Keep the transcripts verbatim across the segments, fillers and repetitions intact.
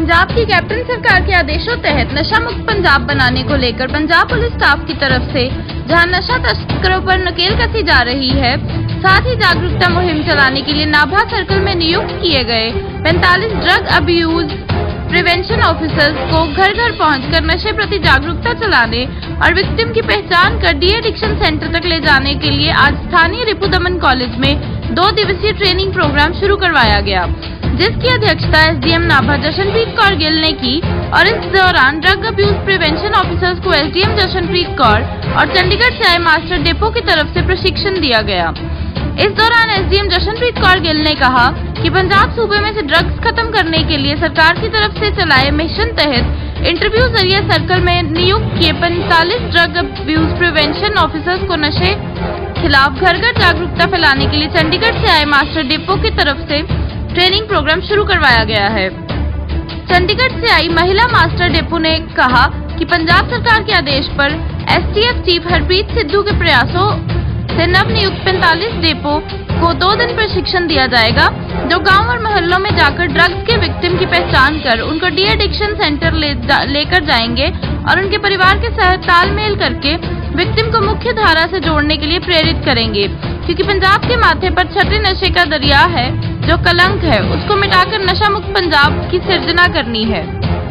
पंजाब की कैप्टन सरकार के आदेशों तहत नशा मुक्त पंजाब बनाने को लेकर पंजाब पुलिस स्टाफ की तरफ से जहां नशा तस्करों पर नकेल कसी जा रही है, साथ ही जागरूकता मुहिम चलाने के लिए नाभा सर्कल में नियुक्त किए गए पैंतालीस ड्रग अब्यूज प्रिवेंशन ऑफिसर्स को घर घर पहुंचकर नशे प्रति जागरूकता चलाने और विक्टिम की पहचान कर डी एडिक्शन सेंटर तक ले जाने के लिए आज स्थानीय रिपु दमन कॉलेज में दो दिवसीय ट्रेनिंग प्रोग्राम शुरू करवाया गया, जिसकी अध्यक्षता एसडीएम नाभा जशनप्रीत कौर गिल ने की। और इस दौरान ड्रग अब्यूज प्रिवेंशन ऑफिसर्स को एसडीएम जशनप्रीत कौर और चंडीगढ़ से आए मास्टर डिपो की तरफ से प्रशिक्षण दिया गया। इस दौरान एसडीएम जशनप्रीत कौर गिल ने कहा कि पंजाब सूबे में से ड्रग्स खत्म करने के लिए सरकार की तरफ से चलाए मिशन तहत इंटरव्यू जरिए सर्कल में नियुक्त किए पैंतालीस ड्रग अब्यूज प्रिवेंशन ऑफिसर्स को नशे खिलाफ घर घर जागरूकता फैलाने के लिए चंडीगढ़ से आए मास्टर डिपो की तरफ से ट्रेनिंग प्रोग्राम शुरू करवाया गया है। चंडीगढ़ से आई महिला मास्टर डिपो ने कहा कि पंजाब सरकार के आदेश पर एसटीएफ चीफ हरप्रीत सिद्धू के प्रयासों से नवनियुक्त पैंतालीस डिपो को दो दिन प्रशिक्षण दिया जाएगा, जो गांव और मोहल्लों में जाकर ड्रग्स के विक्टिम की पहचान कर उनको डी एडिक्शन सेंटर ले जा, लेकर जाएंगे और उनके परिवार के साथ तालमेल करके विक्टिम को मुख्य धारा से जोड़ने के लिए प्रेरित करेंगे, क्योंकि पंजाब के माथे पर छठे नशे का दरिया है जो कलंक है, उसको मिटाकर नशा मुक्त पंजाब की सिर्जना करनी है।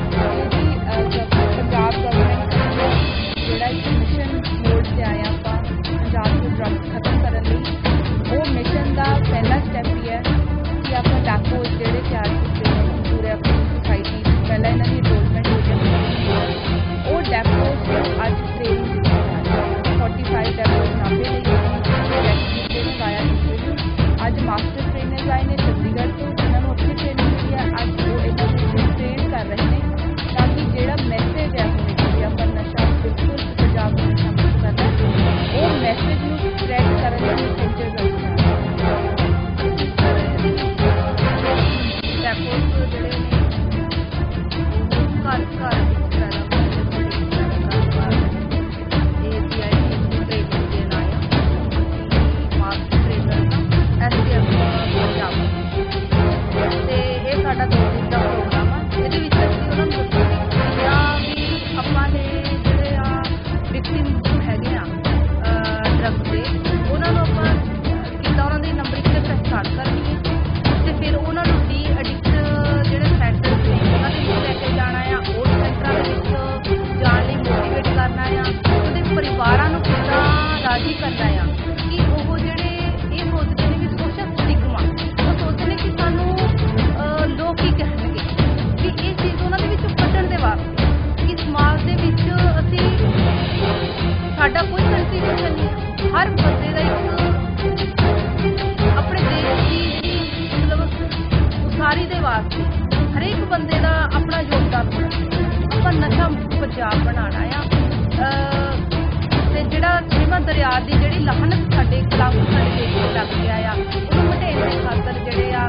हर बंदे का एक अपने देश की मतलब उसारी दे वास्ते हरेक बंदे का अपना योगदान होना। अपन नशा मुक्त पंजाब बनाना आ ते जिहड़ा छेवां दरिया की जिहड़ी लाहनत साडे खिलाफ साडे देश में लग गया आ उहनूं मटेण दे खातर जिहड़े आ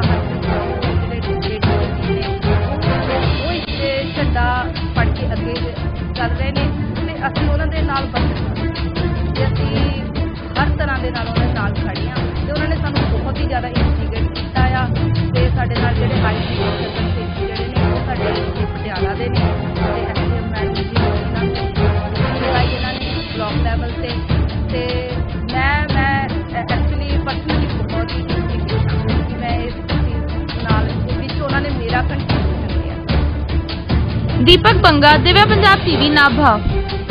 वो इस झंडा फड़ के अगे चल रहे हैं ते असीं उहनां दे नाल बचना ते असीं हर तरह के नाल उहनां नाल खड़े हां ते उन्हां ने सानूं बहुत ही ज़्यादा इंस्टीगेट कीता आ ते साडे नाल जिहड़े आई सी सरपंच जिहड़े ने वो साडे पटियाला दे ने ते एसडीएम मैडम जी इन्हां ने लगाई इन्हां ने ब्लॉक लैवल ते ते मैं मैं एक्चुअली पर्सनली बहुत ही इंस्टीगेट हां कि मैं इस चीज़ नाल विच उन्हां ने मेरा कंट्रीब्यूशन दिया। दीपक बंगा, दिव्य पंजाब टीवी, नाभा।